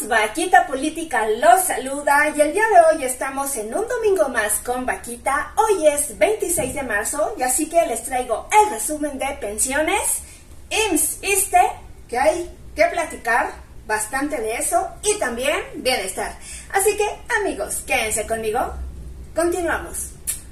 Vaquita Política los saluda y el día de hoy estamos en un domingo más con Vaquita. Hoy es 26 de marzo y así que les traigo el resumen de pensiones, IMSS, ISSSTE, que hay que platicar bastante de eso y también bienestar. Así que amigos, quédense conmigo, continuamos.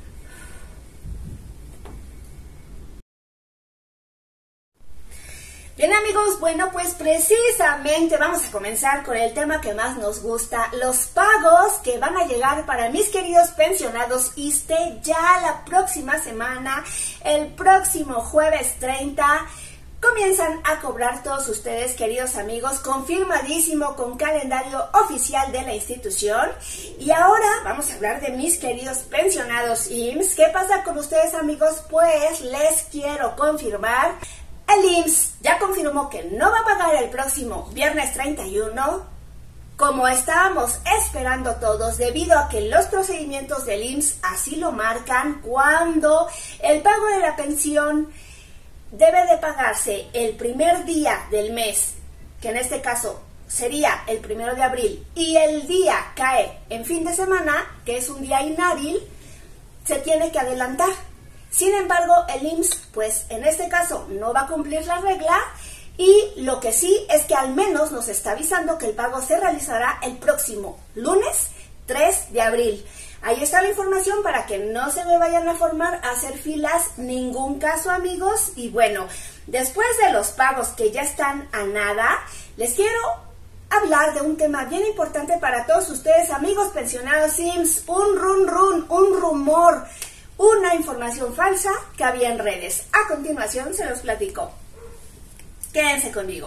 Bien amigos, bueno pues precisamente vamos a comenzar con el tema que más nos gusta, los pagos que van a llegar para mis queridos pensionados ISSSTE ya la próxima semana, el próximo jueves 30, comienzan a cobrar todos ustedes queridos amigos, confirmadísimo con calendario oficial de la institución. Y ahora vamos a hablar de mis queridos pensionados IMSS. ¿Qué pasa con ustedes amigos? Pues les quiero confirmar. El IMSS ya confirmó que no va a pagar el próximo viernes 31, como estábamos esperando todos, debido a que los procedimientos del IMSS así lo marcan, cuando el pago de la pensión debe de pagarse el primer día del mes, que en este caso sería el 1 de abril, y el día cae en fin de semana, que es un día inhábil, se tiene que adelantar. Sin embargo, el IMSS, pues en este caso no va a cumplir la regla y lo que sí es que al menos nos está avisando que el pago se realizará el próximo lunes 3 de abril. Ahí está la información para que no se me vayan a formar a hacer filas, ningún caso amigos. Y bueno, después de los pagos que ya están a nada, les quiero hablar de un tema bien importante para todos ustedes amigos pensionados IMSS, un rumor, una información falsa que había en redes. A continuación se los platico. Quédense conmigo.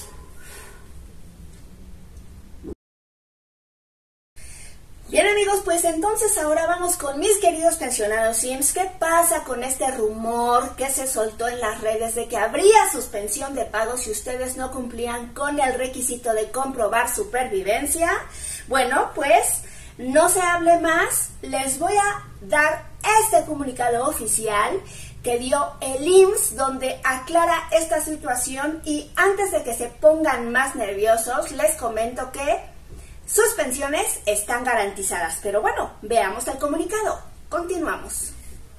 Bien amigos, pues entonces ahora vamos con mis queridos pensionados IMSS. ¿Qué pasa con este rumor que se soltó en las redes de que habría suspensión de pagos si ustedes no cumplían con el requisito de comprobar supervivencia? Bueno, pues no se hable más, les voy a dar este comunicado oficial que dio el IMSS donde aclara esta situación. Y antes de que se pongan más nerviosos, les comento que sus pensiones están garantizadas. Pero bueno, veamos el comunicado. Continuamos.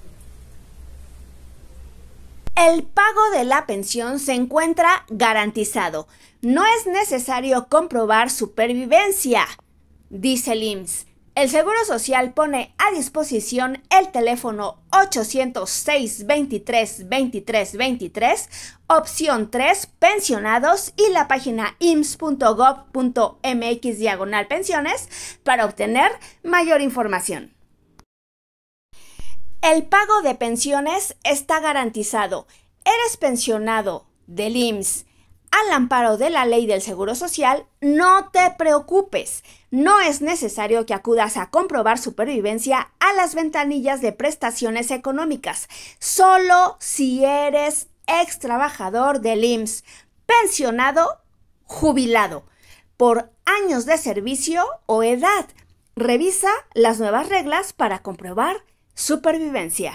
El pago de la pensión se encuentra garantizado. No es necesario comprobar supervivencia, dice el IMSS. El Seguro Social pone a disposición el teléfono 806-23-23-23, opción 3, pensionados, y la página ims.gov.mx/pensiones para obtener mayor información. El pago de pensiones está garantizado. ¿Eres pensionado del IMSS al amparo de la ley del Seguro Social? No te preocupes. No es necesario que acudas a comprobar supervivencia a las ventanillas de prestaciones económicas, solo si eres ex trabajador del IMSS, pensionado, jubilado, por años de servicio o edad. Revisa las nuevas reglas para comprobar supervivencia.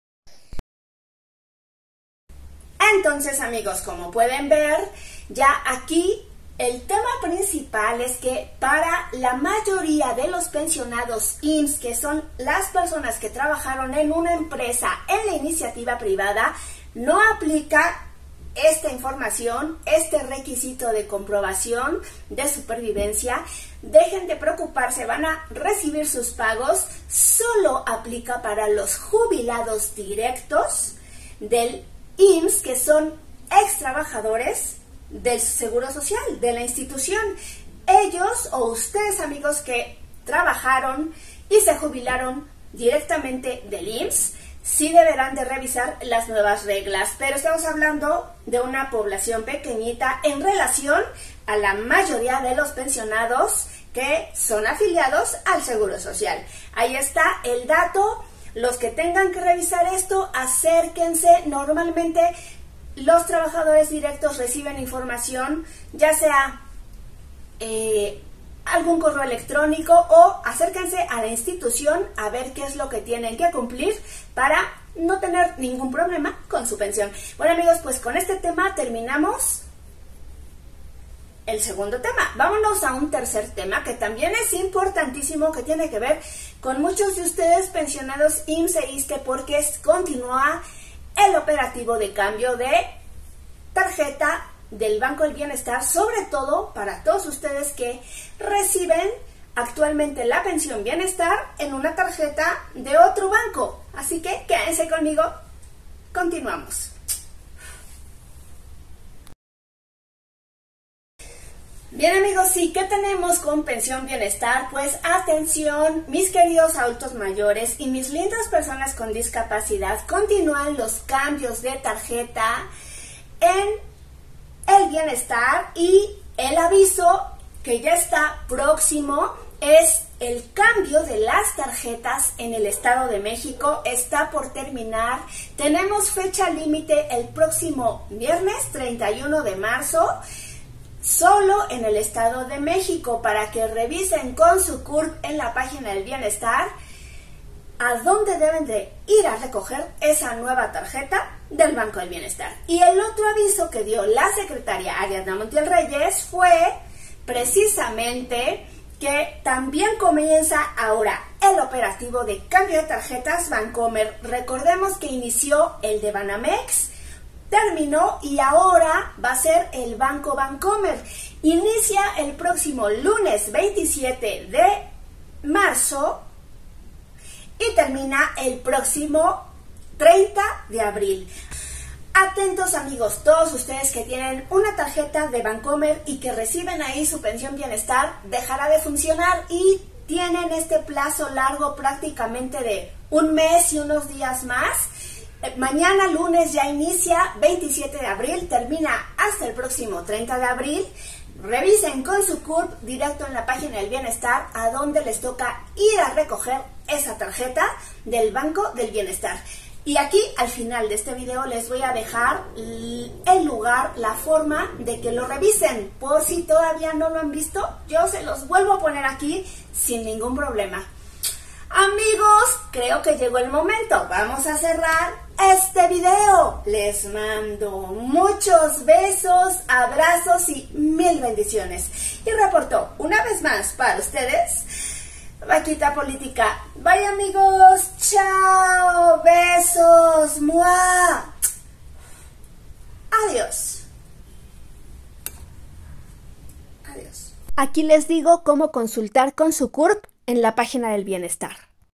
Entonces amigos, como pueden ver, ya aquí el tema principal es que para la mayoría de los pensionados IMSS, que son las personas que trabajaron en una empresa en la iniciativa privada, no aplica esta información, este requisito de comprobación de supervivencia. Dejen de preocuparse, van a recibir sus pagos. Solo aplica para los jubilados directos del IMSS, que son ex trabajadores del Seguro Social, de la institución. Ellos o ustedes amigos que trabajaron y se jubilaron directamente del IMSS, sí deberán de revisar las nuevas reglas, pero estamos hablando de una población pequeñita en relación a la mayoría de los pensionados que son afiliados al Seguro Social. Ahí está el dato. Los que tengan que revisar esto, acérquense. Normalmente los trabajadores directos reciben información, ya sea algún correo electrónico, o acérquense a la institución a ver qué es lo que tienen que cumplir para no tener ningún problema con su pensión. Bueno amigos, pues con este tema terminamos. el segundo tema. Vámonos a un tercer tema que también es importantísimo, que tiene que ver con muchos de ustedes pensionados IMSS e ISSSTE, porque continúa el operativo de cambio de tarjeta del Banco del Bienestar, sobre todo para todos ustedes que reciben actualmente la pensión Bienestar en una tarjeta de otro banco. Así que quédense conmigo, continuamos. Bien amigos, sí, ¿qué tenemos con pensión Bienestar? Pues atención, mis queridos adultos mayores y mis lindas personas con discapacidad, continúan los cambios de tarjeta en el Bienestar, y el aviso que ya está próximo es el cambio de las tarjetas en el Estado de México. Está por terminar, tenemos fecha límite el próximo viernes 31 de marzo, solo en el Estado de México, para que revisen con su CURP en la página del Bienestar a dónde deben de ir a recoger esa nueva tarjeta del Banco del Bienestar. Y el otro aviso que dio la secretaria Ariadna Montiel Reyes fue precisamente que también comienza ahora el operativo de cambio de tarjetas Bancomer. Recordemos que inició el de Banamex, terminó y ahora va a ser el Banco Bancomer. Inicia el próximo lunes 27 de marzo y termina el próximo 30 de abril. Atentos amigos, todos ustedes que tienen una tarjeta de Bancomer y que reciben ahí su pensión Bienestar, dejará de funcionar y tienen este plazo largo, prácticamente de un mes y unos días más. Mañana lunes ya inicia, 27 de abril, termina hasta el próximo 30 de abril. Revisen con su CURP directo en la página del Bienestar a dónde les toca ir a recoger esa tarjeta del Banco del Bienestar. Y aquí al final de este video les voy a dejar el lugar, la forma de que lo revisen. Por si todavía no lo han visto, yo se los vuelvo a poner aquí sin ningún problema. Amigos, creo que llegó el momento. Vamos a cerrar este video. Les mando muchos besos, abrazos y mil bendiciones. Y reportó una vez más para ustedes Vaquita Política. Bye amigos, chao, besos, ¡mua! Adiós. Adiós. Aquí les digo cómo consultar con su CURP en la página del Bienestar.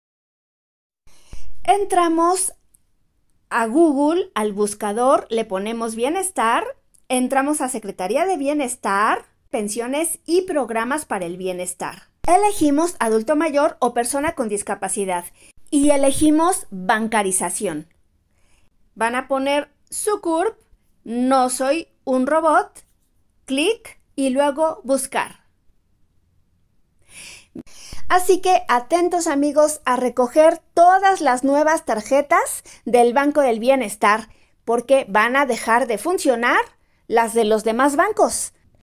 Entramos a Google, al buscador, le ponemos Bienestar, entramos a Secretaría de Bienestar, Pensiones y Programas para el Bienestar. Elegimos adulto mayor o persona con discapacidad y elegimos bancarización. Van a poner su CURP, no soy un robot, clic y luego buscar. Así que atentos amigos a recoger todas las nuevas tarjetas del Banco del Bienestar, porque van a dejar de funcionar las de los demás bancos.